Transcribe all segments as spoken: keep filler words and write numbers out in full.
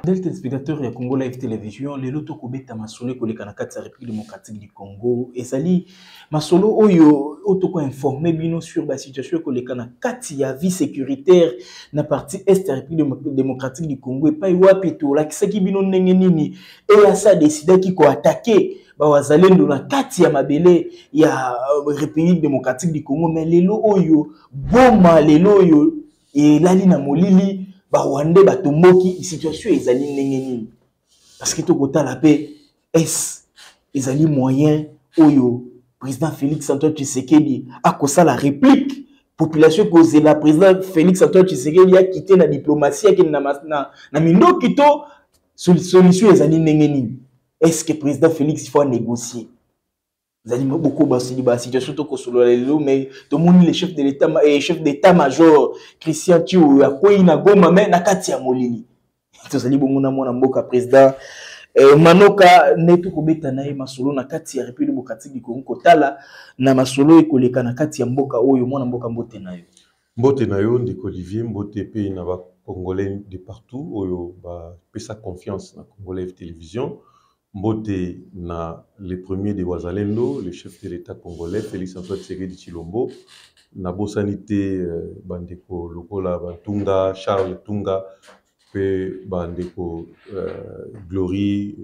Del téléspectateur ya Congo Live Télévision, les loto kobeta masolo koleka na kati ya République démocratique du Congo. Ezali masolo oyo otoko informé bino sur la situation koleka na kati ya vie sécuritaire na partie est ya République démocratique du Congo et pas wapi to la kisaki bino ndenge nini et ya sa décidé ki ko attaquer ba wazalendo na kati ya mabele ya République démocratique du Congo mais lelo oyo boma lelo oyo et lali na molili ba Rwandais ba tomboki situation ezali ndenge nini parce que to kota la paix est ezali moyen oyo président Félix Antoine Tshisekedi a kosa la réplique population cause la président Félix Antoine Tshisekedi a quitté la diplomatie qui na na na mindo kito solution ezali ndenge nini est-ce que président Félix il faut négocier ezali beaucoup basi ba situation to kosolo lelo mais tout le monde les chefs de l'état et chef d'état-major Christian Tchiou akoyi na Goma mais na kati ya molili tozali bongo na mwana mboka président eh, Manoka netu kobeta na ye masolo na kati ya République démocratique du Congo kotala na masolo ekoleka na kati ya mboka oyo mwana mboka mbote na yo mbote na yo ndiko Olivier mbote pe na ba congolais de partout oyo ba pesa confiance na Congolais Télévision mbote na le premier de Wazalendo le chef de l'état congolais Félix Antoine Tshisekedi Tshilombo na bosanité euh, bandeko lokola Batunga Charles Tunga pe bandeko euh, Glory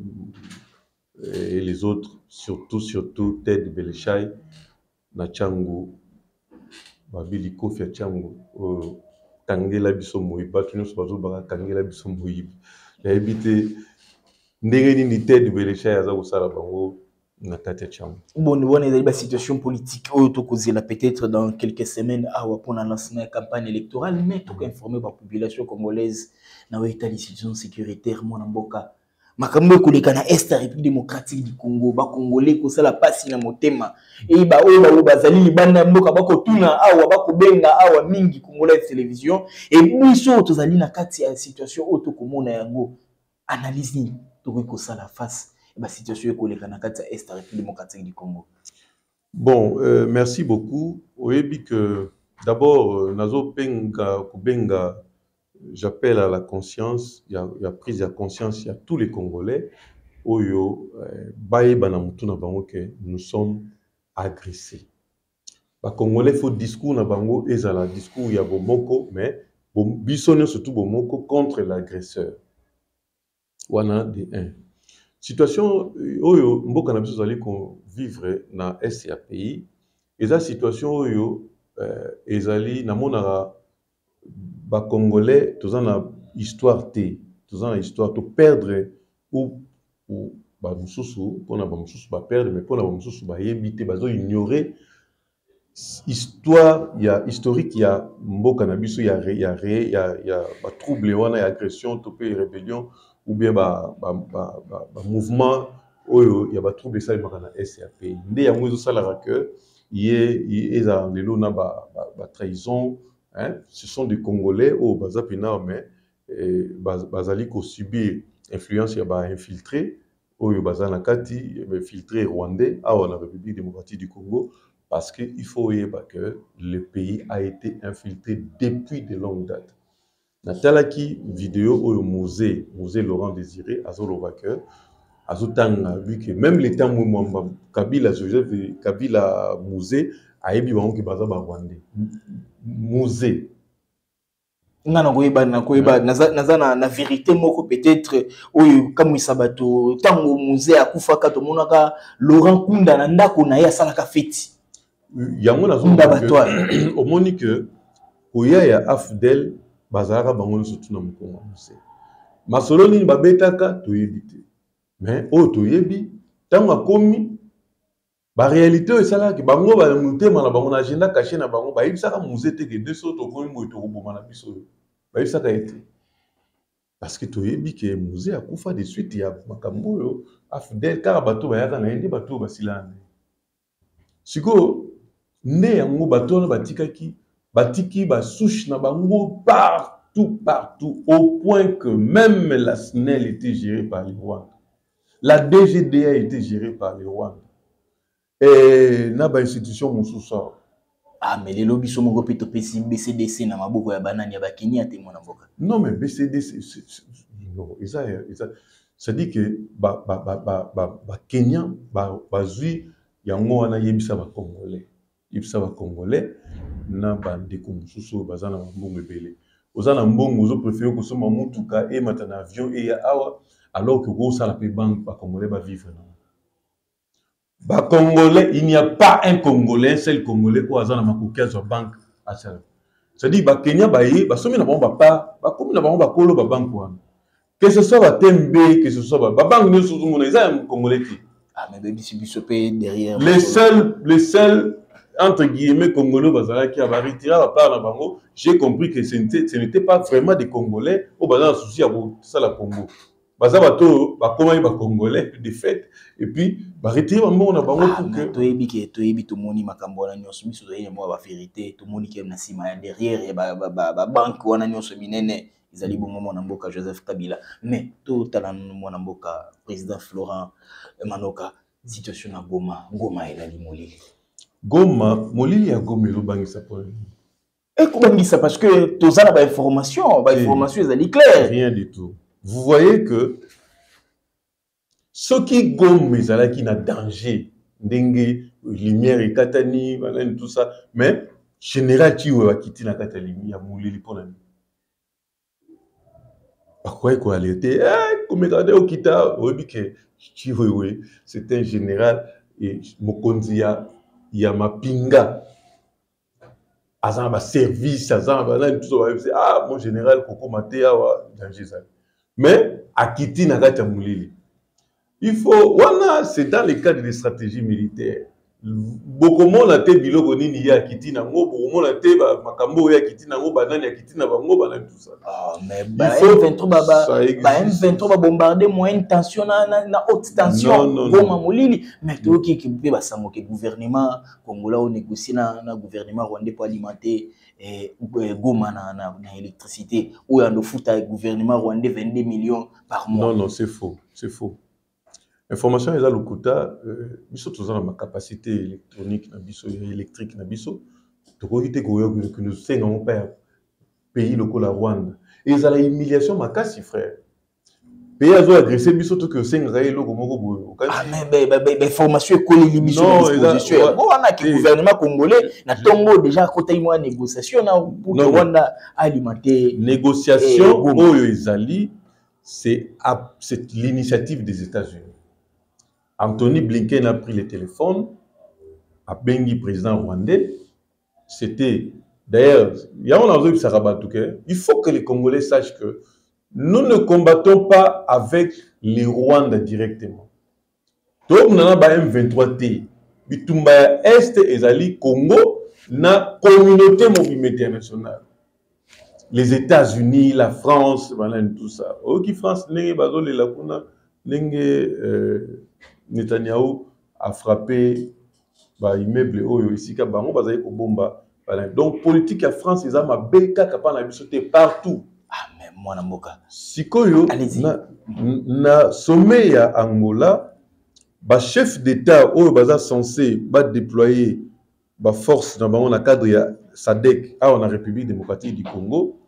et les autres surtout surtout Ted Belechai na Tchangu babili Kofi ya Tchangu euh, kangela biso moyiba tunyo bazo baka kangela biso moyiba ya habité ndenge nini Ted Belechai aza kosala bango na kati ya Tchangu. Bon, bon, il y a une situation politique là peut-être dans quelques semaines pour la lancement de la campagne électorale, mais tout informer la population congolaise dans l'état de situation sécuritaire mon amboka. Makambo koleka na est la République démocratique du Congo, ba congolais ko sala pasi na motema. Et ba oyo ba bazali libanda mboka ba ko tuna awa ba ko benga awa mingi Congolais télévision et biso tozali na kati ya situation auto komona yango. Analyse ni to ko sala face la situation est na kati ya est la République démocratique du Congo. Bon, euh, merci beaucoup. Oyebi que d'abord euh, nazo penga kubenga j'appelle à la conscience, il y a, il y a prise de conscience, il y a tous les Congolais oyo baye bana mutu na bango que nous sommes agressés. Ba Congolais faut discours na bango ezala discours ya bomoko mais bom bisonyo surtout bomoko contre l'agresseur. Wana de un. Situation oyo mboka na biso zali ko vivre na est ya pays eza situation oyo euh, ezali na monara ba congolais tozana histoire té tozana histoire to perdre ou ou ba mususu pona ba mususu ba perdre mais pona ba mususu ba yebité bazo ignorer histoire ya historique ya mboka na biso ya ya ya ya ba trouble wana ya agression to pe rébellion ou bien ba ba ba ba mouvement oyo ya ba trouble ça makana S A P nde ya mwezo sala que yé eza lelo na ba ba trahison hein ce sont des Congolais au bazapina mais bazali ko subir influence ya ba infiltré oyo bazana kati infiltré rwandais à la République démocratique du Congo parce que il faut que le pays a été infiltré depuis de longues dates. Natalaki vidéo oyo musée musée Laurent Désiré azoloba que azotanga vu que même les temps mwamba Kabila Joseph Kabila musée ayebi bango ke baza ba rwandais musée ngana koyeba na koyeba naza na na vérité moko peut-être oyo kamwisa bato tango musée akufaka to monaka Laurent Kunda na ndako na ya salaka feti yango nazomba au moni que oya ya Afdel bazara bango surtout na mukongo musée masolo nini babetaka toyebi te mais o toyebi tango akomi ba réalité o sala ki bango ba mutema na bango na agenda caché na bango ba yebisaka musée te que deux autres komi mo to koboma na biso ba yebisaka été parce que toyebi que musée akufa de suite ya makambo yo Afdel car bato ba yaka na ndi bato basilane siko ne yango bato na batikaki batiki ba souche na bango partout partout au point que même la S N E L était gérée par les Rwandais. La D G D A était gérée par les Rwandais. Et na ba institution mususa ah mais les lobbies sont mon petit B C D C na maboko ya banani ya bakenya te mona mboka non mais B C D C non, ça, ça, ça dit que ba ba ba ba ba ba Kenya ba bazui yango wana yebisa ba Congolais, yebisa ba Congolais na bande ko mususu bazana mbongo ebele. Ozana mbongo ozo préférer ko soma mutuka e matana avion e ya awa alors que go sala pe banque ba Congolais ba vivre non. Ba Congolais, il n'y a pas un Congolais, seul Congolais ou azana makokia zo banque à ça. Ça dit ba Kenya ba ye ba somi na ba ba ba komi na ba ba kolo ba banque wana. Que ce soit Tembe, que ce soit Babang, nous sommes les Congolais. Ah, mais Baby Sibisopé derrière. Les seuls, les seuls, entre guillemets, Congolais qui avaient retiré la part dans Bango, j'ai compris que ce n'était pas vraiment des Congolais au bazar souci à ça la Congo. Bazar bateau, bah comment il va Congolais, de fait, et puis, bah retirer un mot dans Bango pour que. Toi, ebi que toi ebi tout le monde makambona nyoso miso zoye moi ba vérité, tout le monde qui aime na sima derrière et ba ba ba banque wana nyoso minene. Ils allaient bon mon amboka Joseph Kabila, mais tout à mon amboka président Florent Manoka situation à Goma, Goma et la Molili. Goma, Molili a Goma le bangi ça pour. Et comment dit ça parce que tous ça la information, ba information ils allaient clair. Rien du tout. Vous voyez que ceux qui Goma ils allaient qui n'a danger, dengue, lumière et katani, tout ça, mais général qui ou quitter la katani, il y a Molili pour la. Pourquoi il faut alerter? Eh, comme regardez au Kita, oui, que c'est un général et Mokonzi il y a ma pinga. Azan ba service, azan ba tout ça. Ah, mon général Koko Matea wa danger ça. Mais à Kiti Nagata Moulili. Il faut, voilà, c'est dans le cadre des stratégies militaires. Beaucoup de monde a été biloko nini ya Kiti nango, beaucoup de monde a été makambo ya Kiti nango, banane ya Kiti na bango, banane tout ça. Ah, mais bah M vingt-trois bah bah M vingt-trois bah bombarder moyenne tension na na haute tension, Goma Molili. Mais tout qui qui peut bah ça que gouvernement congolais au négocier na na gouvernement rwandais pour alimenter et Goma na na électricité ou en fout avec gouvernement rwandais vingt-deux millions par mois. Non non c'est faux, c'est faux. Information est là le quota, biso toujours ma capacité électronique na biso électrique na biso. Donc on dit que nous sommes un père pays local la Rwanda. Et ça la humiliation ma casse frère. Pays a agressé biso tout que cinq rails logo moko. Ah mais ben ben information est collée l'émission disposition. Bon on a que gouvernement congolais na tombo déjà côté moi négociation na pour que Rwanda alimenter négociation oyo ezali c'est c'est l'initiative des États-Unis. Anthony Blinken a pris le téléphone, a bengi président rwandais. C'était, d'ailleurs, il faut que les Congolais sachent que nous ne combattons pas avec les Rwandais directement. Donc, nous avons M vingt-trois T. Bitumba Est et Zali Congo, na communauté internationale. Les États-Unis, la France, tout ça. Ok, France, n'est pas la kuna, n'est Netanyahu a frappé bah immeuble oyo ici ka bango bazali ko bomba. Donc politique à France ils ont ma beka kapana bisoté partout. Ah mais moi na mboka. Sikoyo na na sommet ya Angola ba chef d'état oyo baza censé ba déployer ba force dans bango na cadre ya SADC a en République démocratique du Congo.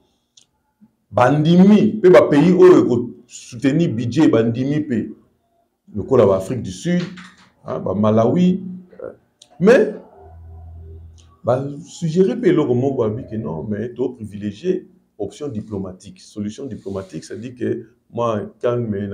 Bandimi pe ba pays oyo ko soutenir budget bandimi pe le coup l'Afrique du Sud, hein, bah, Malawi, euh, mais bah, suggérer que non, mais tu privilégié option diplomatique, solution diplomatique, ça dit que moi, quand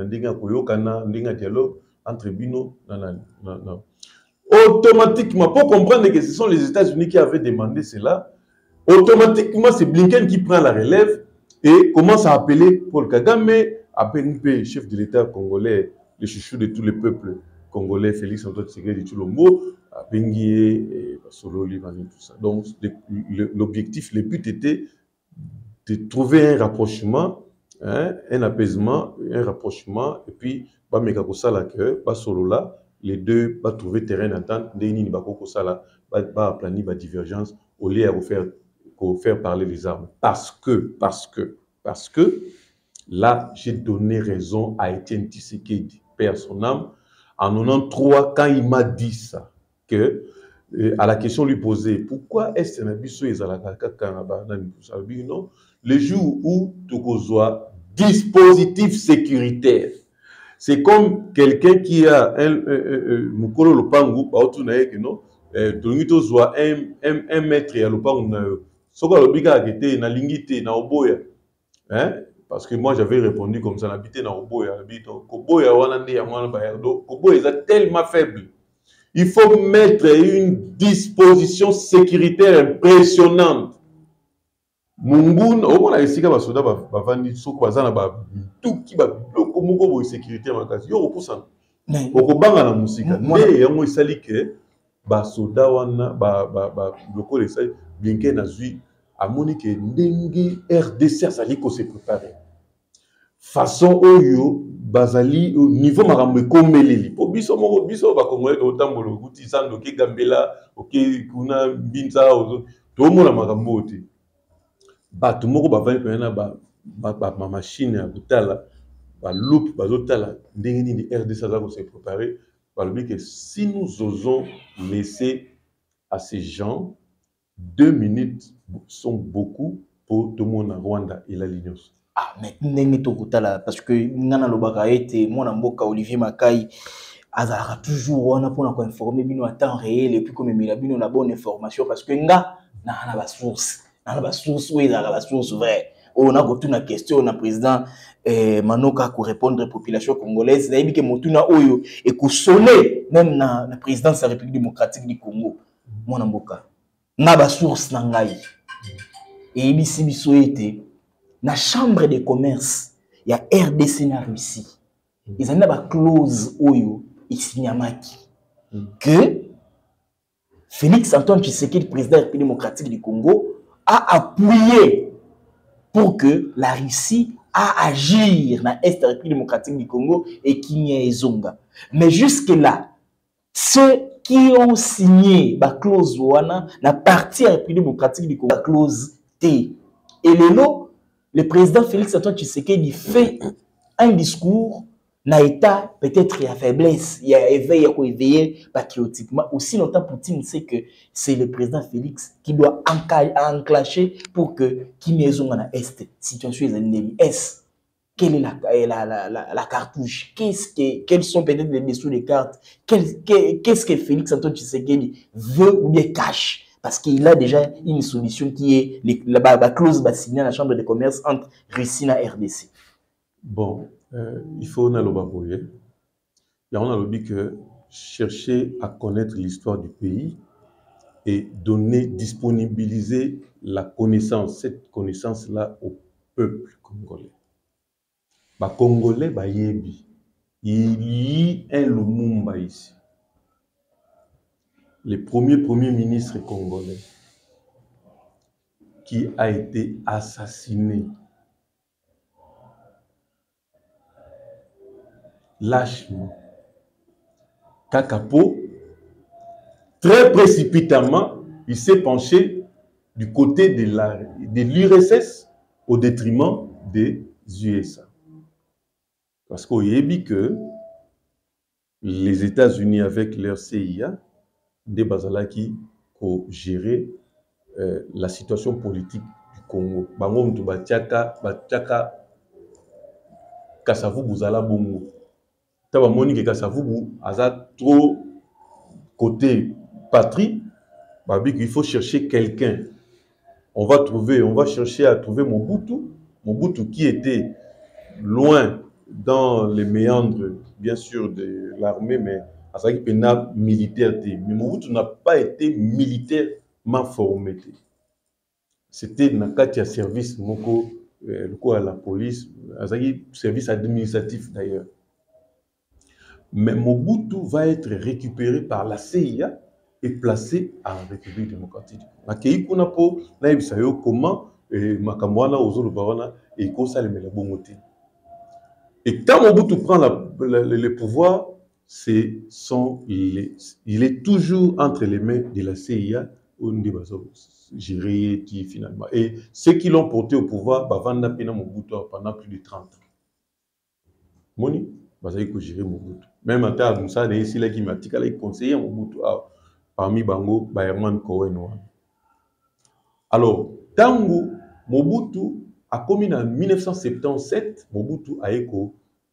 je un dialogue entre Bino, non, non, non, non. Automatiquement, pour comprendre que ce sont les États-Unis qui avaient demandé cela, automatiquement, c'est Blinken qui prend la relève et commence à appeler Paul Kagame, appeler chef de l'État congolais, le chouchou de tous les peuples congolais, Félix Antoine Tshisekedi Tshilombo, Benguié, Solo Livani, tout ça. Donc, l'objectif, le but était de trouver un rapprochement, hein, un apaisement, un rapprochement, et puis, bah, Megakosala que, bah, Solo là, les deux, bah, trouver terrain d'entente, Déni Bakokosala, bah, bah, planifier, bah, divergence, au lieu de faire, faire parler les armes. Parce que, parce que, parce que, là, j'ai donné raison à Étienne Tshisekedi, paix à son âme, en quatre-vingt-treize, quand il m'a dit ça, que, euh, à la question lui posée, pourquoi est-ce que non, le jour où Tokozwa dispositif sécuritaire. C'est comme quelqu'un qui a un mukolo lopangu ba otunaye que non tolingito zwa un mètre ya lopangu na yo. Soka lobika akete na lingite na oboya. Hein? Parce que moi j'avais répondu comme ça, n'habiter dans Oboya, Koboya wana nde ya mwana ba yardo, Koboya est tellement faible. Il faut mettre une disposition sécuritaire impressionnante. Mungun, au moins la sika ba soda ba vandi soko bazana ba tout qui ba loko moko bo sécurité makasi. Yo repoussan. Okobanga na musika. Nde yango isali ke ba soda wana ba ba ba loko le sai bien que na zui amoni ke ndenge R D C azali ko se préparer. Façon oyo bazali au niveau makambo ekomeleli. Po biso moko biso ba kongolais ko tambolo kuti sando ke gambela oke kuna binza ozo. To mona makambo te. Bato moko bavandi pena ba ba machine ya kutala ba loupe bazotala ndenge nini R D C azali ko se préparer. Balobi que si nous osons laisser à ces gens deux minutes sont beaucoup pour tout le monde en Rwanda et la Ligne. Ah, mais ndenge tokutala parce que ngana lobaka ete mwana mboka Olivier Makai azalaka toujours wana pona ko informer bino à temps réel et puis comme mila bino na bonne information parce que nga na na ba source na ba source oui na ba source vrai on a gotu na question na président eh, Manoka ko répondre population congolaise na yebike motuna oyo et ko sonner même na na présidence de la République démocratique du Congo mwana mboka na ba source na ngai et ibisi biso ete na chambre de commerce il y a R D C na Russie ils ont une clause oyo isinyamaki que Félix Antoine Tshisekedi président de la République démocratique du Congo a appuyé pour que la Russie a agir dans l'Est de la République démocratique du Congo et qu'il n'y ait zonga. Mais jusque-là, ceux qui ont signé la clause wana la partie de la République démocratique du Congo, la clause T. Et le lot, le président Félix Antoine Tshisekedi fait un discours na état peut-être il y a faiblesse, il y a éveil, il y a quoi éveiller patriotiquement. Aussi longtemps Poutine sait que c'est le président Félix qui doit enclencher pour que qui maison en est situation est est quelle est la la la la, la cartouche, qu'est-ce que quels sont peut-être les dessous des cartes, qu'est-ce que Félix Antoine Tshisekedi veut ou bien cache. Parce qu'il a déjà une solution qui est les, la, la, la clause signée à la chambre de commerce entre Russie et R D C. Bon, euh, il faut na lobaboye. Il y a un lobby que chercher à connaître l'histoire du pays et donner, disponibiliser la connaissance, cette connaissance-là au peuple congolais. Ba Congolais, ba yebi. Il y a un Lumumba ici. Le premier premier ministre congolais qui a été assassiné lâchement. Kakapo, très précipitamment, il s'est penché du côté de la de l'U R S S au détriment des U S A. Parce qu'on y a dit que les États-Unis avec leur C I A des Bazalaki pour gérer euh, la situation politique du Congo. Bango mtu batiaka batiaka Kasavubu zala bongo. Taba moni ke Kasavubu aza trop côté patrie. Babi qu'il faut chercher quelqu'un. On va trouver, on va chercher à trouver Mobutu, Mobutu qui était loin dans les méandres, bien sûr, de l'armée, mais à ça qu'il n'a militaire. Mais Mobutu n'a pas été militairement formé. C'était dans le service, moko, le quoi à la police, à ça service administratif d'ailleurs. Mais Mobutu va être récupéré par la C I A et placé en République démocratique. Akei kuna po na ibisayo comment makamwana ozolo bawana et ko saleme la bongote. Et quand Mobutu prend la, la, le, le pouvoir, c'est son, il, est, il est toujours entre les mains de la C I A, où on dit gérer finalement. Et ceux qui l'ont porté au pouvoir, bah, Vanda Pena Mobutu pendant plus de trente ans. Moni, bah, ça y est, gérer Mobutu. Même en termes de ça, il y a qui m'a dit qu'il a conseillé Mobutu parmi Bango, Bayerman Cohen. Alors, Tango, Mobutu a commis en mille neuf cent soixante-dix-sept, Mobutu a éco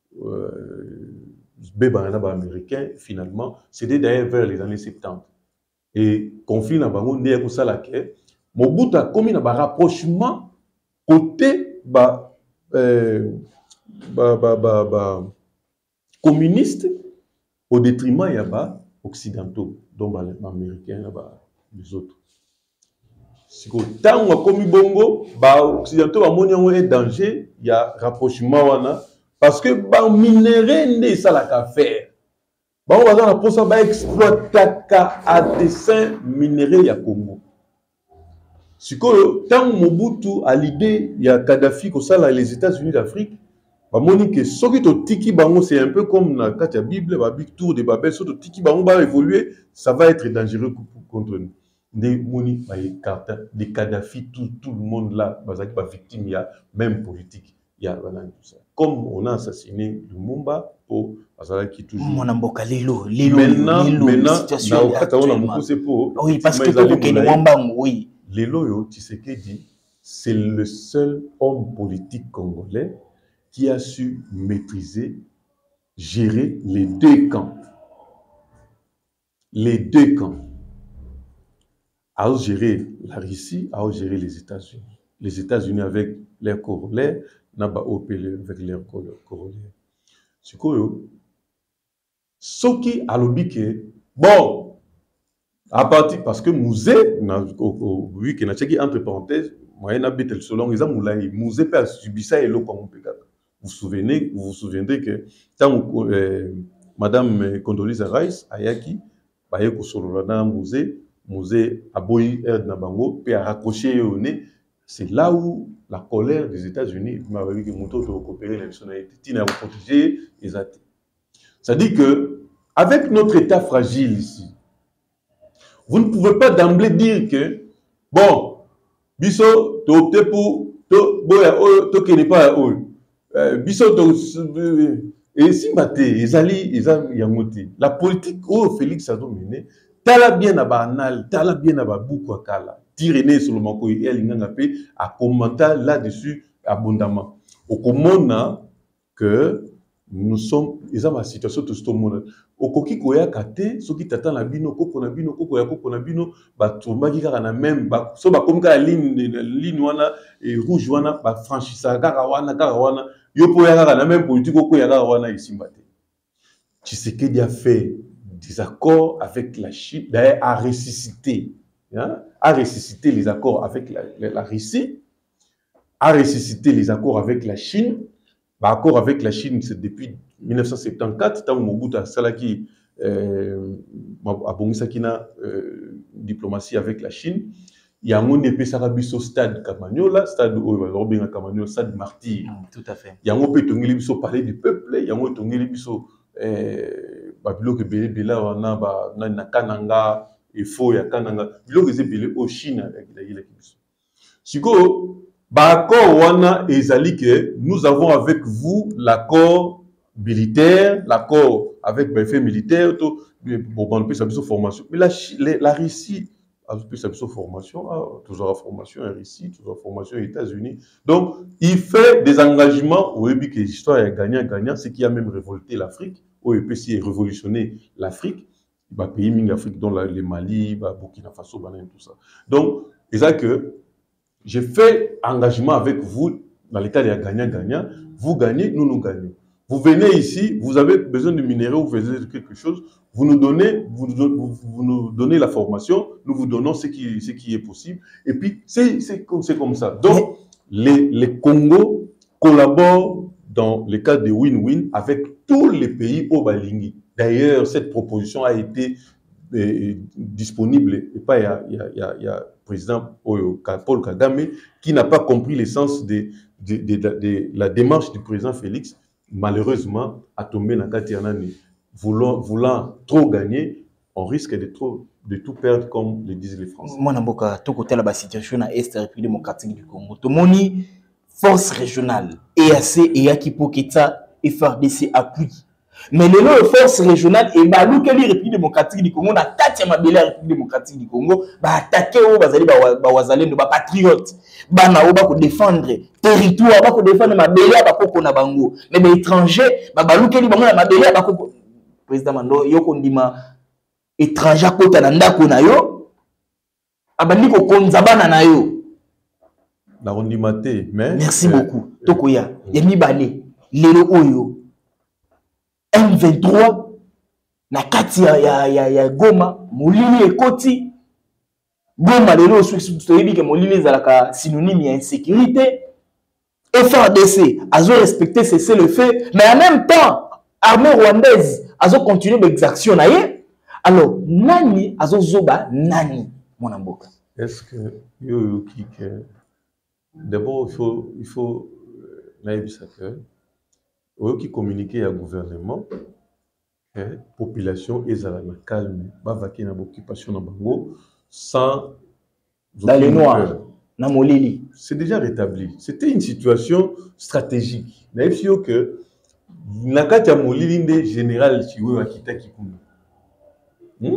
béba américain, finalement, c'était d'ailleurs vers les années soixante-dix. Et conflit dans Bango, n'est pas ça la quai. Mobutu a commis un rapprochement côté bah, euh, bah, bah, bah, bah, communiste au détriment des occidentaux, dont les Américains, les autres. Si vous avez commis bongo, les occidentaux ont un danger, il y a rapprochement parce que les minéraux ne sont pas la faire. On va exploiter à dessin minéraux ya Congo. Si vous avez Mobutu à l'idée, il y a Kadhafi qui sont les États-Unis d'Afrique. Que ce qui est tiki bango, c'est un peu comme dans la Bible, la Big Tour de Babel, ce tiki bango va évoluer, ça va être dangereux contre nous. Des moni, des Kadhafi, tout, tout le monde là, pas victime, il y a même politique, il y a tout ça. Comme on a assassiné Lumumba pour qui toujours. Monamboka lelo, lelo. Maintenant, maintenant, situation oui, parce que tout le monde oui. Lelo, Tshisekedi, c'est le seul homme politique congolais qui a su maîtriser, gérer les deux camps. Les deux camps. A gérer la Russie, a gérer les États-Unis. Les États-Unis avec leurs corollaires, Naba Opélé avec leurs corollaires. C'est quoi? Ce qui a l'objet bon, à partir, parce que musée, oui, qui n'a pas entre parenthèses, moi, il a été selon les amoulaïs, musée peut subir ça et l'eau comme on peut. Vous vous souvenez, vous vous souviendrez que tant euh, Madame Condoleezza Rice a yaki, bah yeko sololana musée, musée aboyi air nabango, puis a raccroché au nez. C'est là où la colère des États-Unis m'a dit que Mouto doit coopérer la nationalité, tina protéger les athées. Ça dit que avec notre état fragile ici, vous ne pouvez pas d'emblée dire que bon, biso to opté pour to boya to kene pas o. Biso et si maté ezali ezali yangote la politique au Félix a dominé tala bien na banal tala bien na babuku akala tirené sur le manko et linganga pe a commenter là-dessus abondamment au komona que nous sommes ils ont ma situation tout ce monde au koki koya kate ce qui t'attend la bino koko na bino koko ya koko na bino ba tomba ki kaka na même ba so ba comme ka ligne ligne wana et rouge wana ba franchissa kaka wana kaka wana yo po ya kaka na même politique ko ya kaka wana ici mbate Tshisekedi a fait des accords avec la Chine d'ailleurs a ressuscité hein, a ressuscité les accords avec la, la, la Russie a ressuscité les accords avec la Chine. Bah, accord avec la Chine, c'est depuis mille neuf cent soixante-quatorze, tant que Mobutu a salaki euh, a bongisakina euh, diplomatie avec la Chine. Il y a un monde de stade Camagnola, stade Robin Camagnola, stade Martyr. Mm, tout à fait. Il y a un peu de parler du peuple, il y a un peu de Babilo que Bélé Bela wana ba na Kananga et faux ya Kananga. Bilo que c'est Bélé au Chine avec la Yéla Kibiso. Siko D'accord, wana ezali que nous avons avec vous l'accord militaire, l'accord avec les faits militaires, tout, bon, on peut savoir formation. Mais la, la, la Russie, on peut savoir formation, ah, toujours la formation en Russie, toujours la formation aux États-Unis. Donc, il fait des engagements, où il dit que l'histoire est gagnant-gagnant, ce qui a même révolté l'Afrique, où il peut s'y révolutionner l'Afrique, il va payer l'Afrique, dont le Mali, Burkina Faso, tout ça. Donc, c'est ça que j'ai fait engagement avec vous dans l'état de gagnant-gagnant. Vous gagnez, nous nous gagnons. Vous venez ici, vous avez besoin de minéraux, vous faites quelque chose, vous nous donnez, vous nous donnez, vous, vous nous donnez la formation, nous vous donnons ce qui, ce qui est possible. Et puis, c'est comme, comme ça. Donc, les, les Congos collaborent dans le cadre de win-win avec tous les pays au Balingi. D'ailleurs, cette proposition a été euh, disponible, et pas il y a, il y a, il y a, il y a président Paul Kagame, qui n'a pas compris l'essence de, de, de, de, de la démarche du président Félix, malheureusement, a tombé dans Katianani. Voulant, voulant trop gagner, on risque de, trop, de tout perdre, comme le disent les Français. Moi, Namboka, tout côté la situation dans l'Est République démocratique du Congo. Tout le monde, force régionale, E A C et Akipoketa, F R D C appuie. Mais les forces régionales et bah nous que les République démocratique du Congo na quatre ma belle République démocratique du Congo bah attaquer au bazali ba wazalendo ba patriote bana o ba ko défendre territoire ba ko défendre mabele ba koko na bango mais ba étranger ba balukeli bango na mabele ba koko président Mando yoko ndima étranger kota na ndako na yo abandi ko konza bana na yo na ondima te mais merci beaucoup tokoya ya mibale lelo oyo M vingt-trois na kati ya ya ya, ya Goma molili ekoti Goma lelo soyebi ke molili ezalaka synonyme ya insécurité. F A R D C a respecté cesser le feu mais en même temps armée rwandaise a continué l'exaction na ye. Alors nani azo zoba nani mon mboka? Est-ce que yo qui que d'abord il faut il faut naïbisa que oyo qui communiquer à gouvernement que population ezala na calme ba vaki na occupation na bango sans dans les noirs na molili. C'est déjà rétabli. C'était une situation stratégique. Naïbisi yo que na kati ya molili nde général Chiwe akita kikunda. Hmm?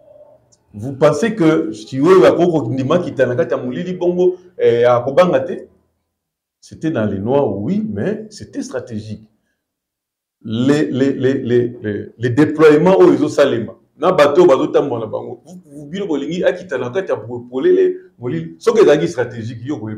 Vous pensez que Chiwe akoko ndima kita na kati ya molili bongo eh, akobanga te? C'était dans les noirs, oui, mais c'était stratégique. Les, les, les, les, les, les déploiements au réseau Salema, na bateau, bateau tambola bango, vous bile bolingi akita na kati ya polele molili, ce que c'est stratégique,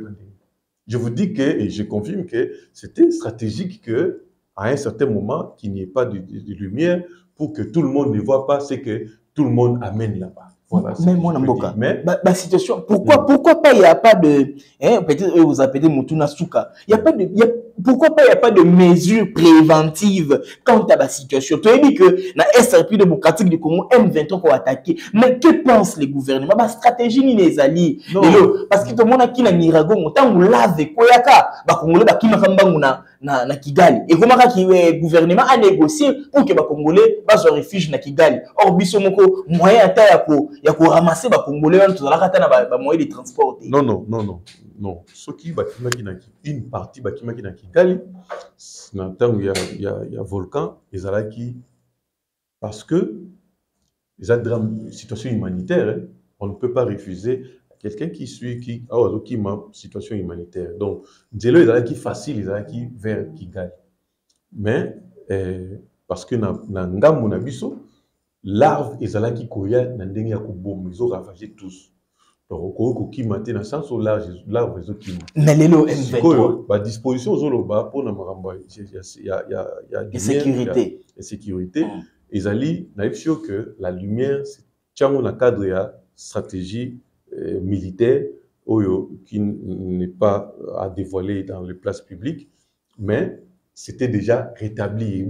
je vous dis que, et je confirme que c'était stratégique que, à un certain moment, qu'il n'y ait pas de, de, de lumière pour que tout le monde ne voit pas ce que tout le monde amène là-bas. Voilà, même moi, Namboka. Mais la situation, pourquoi, mm. pourquoi pas il n'y a pas de, hein, peut-être vous appelez Mutuna Souka, il y a pas de, y a, pourquoi pas il n'y a pas de mesures préventives quant à la situation? Tu as dit que la Est République démocratique du Congo M vingt-trois pour attaquer, mais que pensent les gouvernements? La stratégie ni les alliés, parce que tout le monde a qui n'a mirago, autant vous l'avez koyaka, bah Congolais bah qui m'a fait na na na Kigali. Et comment le gouvernement a négocié pour que les Congolais bas se réfugient na Kigali? Or bisomoko moyen à yako ya ko ramasser ba Congolais tout la kata na ba moyen de transport. Non non non non non. Ce qui ba kimaki na une partie ba kimaki na Kigali na temps il y a il y a il y a volcan ezalaki parce que les drame situation humanitaire hein, on ne peut pas refuser quelqu'un qui suit qui a oh, qui ma situation humanitaire. Donc Nzelo ezalaki facile ezalaki vers Kigali. Mais euh, parce que na na ngambo na biso larve ezalaki koya na ndenge ya koboma ils ont ravagé tous. Donc ko ki maté na sens au large larve ezo ki. Mais lelo M vingt-trois ba disposition zoloba pour na makambo il y a il y a il y a de sécurité et sécurité ezali na ifio que la lumière c'est tchango na cadre ya stratégie euh, militaire oyo qui n'est pas à dévoiler dans les places publiques mais c'était déjà rétabli.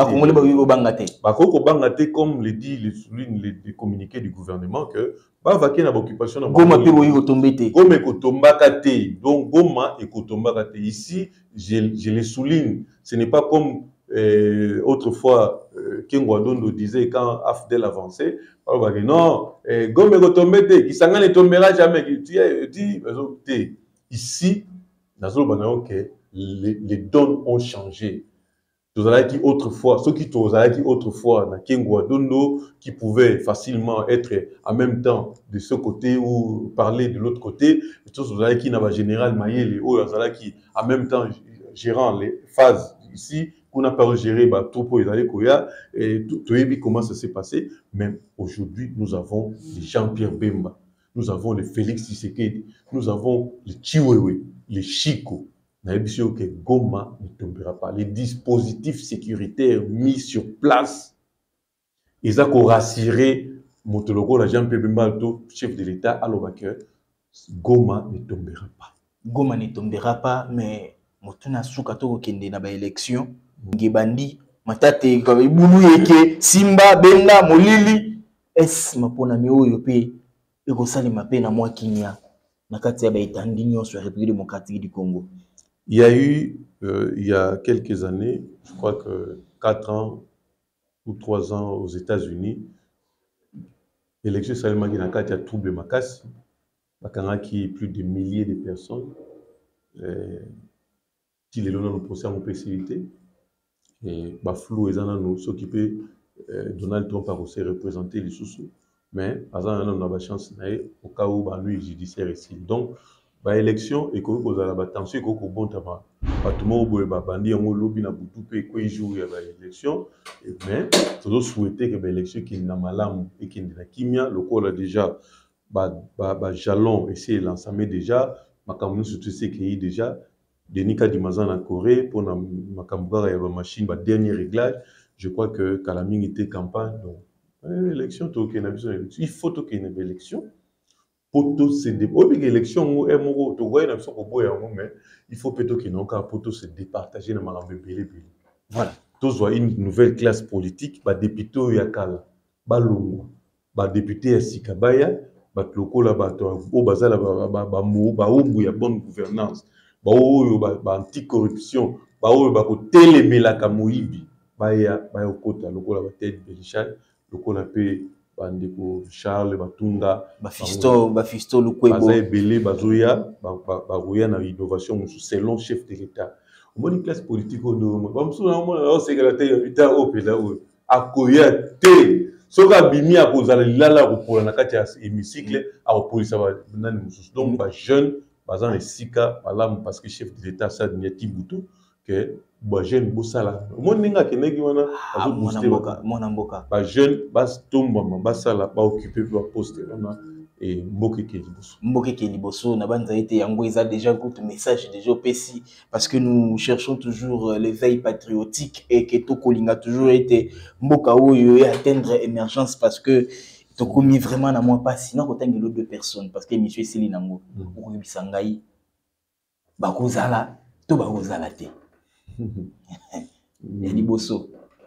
Comme le dit le souligne les communiqués du gouvernement que ba vaquer na occupation na Goma pe boyi kotombete. Goma kotombaka te. Donc Goma et kotombaka te. Ici je, je le souligne, ce n'est pas comme euh, autrefois euh, Kengo Adondo disait quand Afdel avançait, non, euh, Goma kotombete, qui s'en ne tombera jamais. Dit ici nazo banao que Les, les dons ont changé. Qui autrefois, ceux qui qui autrefois, na Kengo Adondo, qui pouvaient facilement être en même temps de ce côté ou parler de l'autre côté, tous qui n'a pas général Mayele ou qui en même temps gérant les phases ici, qu'on n'a pas géré bah troupeau et Koya et tout comment ça s'est passé. Même aujourd'hui, nous avons les Jean-Pierre Bemba, nous avons les Félix Tshisekedi, nous avons les Chiwewe, les Chiko. Que Goma ne tombera pas. Les dispositifs sécuritaires mis sur place, ils ont rassuré Motologo, la Jean-Pierre Bemba, chef de l'État, à l'Obaker, Goma ne tombera pas. Goma ne tombera pas, mais Motuna Soukato Kende na ba élection, Ngebandi, Matate, Kabibulu Yeke, Simba, Benda, Molili, es mapona mio yope, eko sali mape na mwa kinya, na kati ya ba itandinyo sur la République démocratique du Congo. Il y a eu, euh, il y a quelques années, je crois que quatre ans ou trois ans aux États-Unis, l'élection Salima Guinaka a troublé Makassi, qui plus de milliers de personnes, qui les ont procès en possibilité, et Baflou et Zana nous s'occuper, Donald Trump a aussi représenté les sous-sous, mais Azana on a la chance au cas où lui judiciaire ici. Donc, ba élection et ko ko za ba tension ko ko bontama ba tout mo boye ba bandi yango lobby na butu pe ko jour ya ba élection mais toujours souhaiter que ba élection qui na malamu et qui na kimia le ko déjà ba ba ba jalon essayer l'ensemble déjà makambo surtout c'est qu'il déjà Denis Kadimazan en Corée pour na makambo ya ba machine ba dernier réglage je crois que Kalaming était campagne donc élection to que na biso il faut to que une élection poto se dé obi élection mo e mo to voyer na biso ko boya mo mais il faut plutôt que non ka poto se départager na makambo belé belé voilà tous voient une nouvelle classe politique ba député ya kala ba longo ba député ya Sikabaya ba lokola ba to o bazala ba ba mo ba ombu ya bonne gouvernance ba oyo ba anti corruption ba oyo ba ko telemela ka moyibi ba ya ba okota lokola ba tête Belishal lokola pe bandeko Charles Batunga Bafisto Bafisto Lukwebo baza belé bazoya ba ba roya na innovation selon chef de l'État au moins une classe politique au nom ba musu na mo na secrétaire d'État au pela o akoya te soka bimi akozala lala ko pola na kati ya hémicycle a police ba nani musu donc ba jeune baza na sika malamu parce que chef de l'État ça Niati Butu que ba jeune bosala mo ninga keneki wana azo booster mona mboka ba jeune bas tomba basala ba occuper ba poste wana et mboke ke liboso mboke ke liboso na banza été yango eza déjà un message déjà pesi parce que nous cherchons toujours l'éveil patriotique et que to kolinga toujours été mboka oyo et atteindre émergence parce que to komi vraiment na moi pas sinon ko tangelo deux personnes parce que monsieur Sili nango ko bisangai ba kozala to ba kozala te ya liboso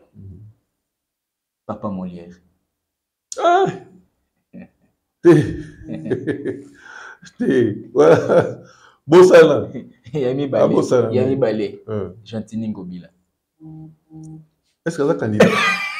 Papa Molière. Ah Té. Té. Voilà. Bossala. Yami Balé. Ah, Bossala. Yami Balé. Euh. Gentini Ngobila. Est-ce que ça candidat?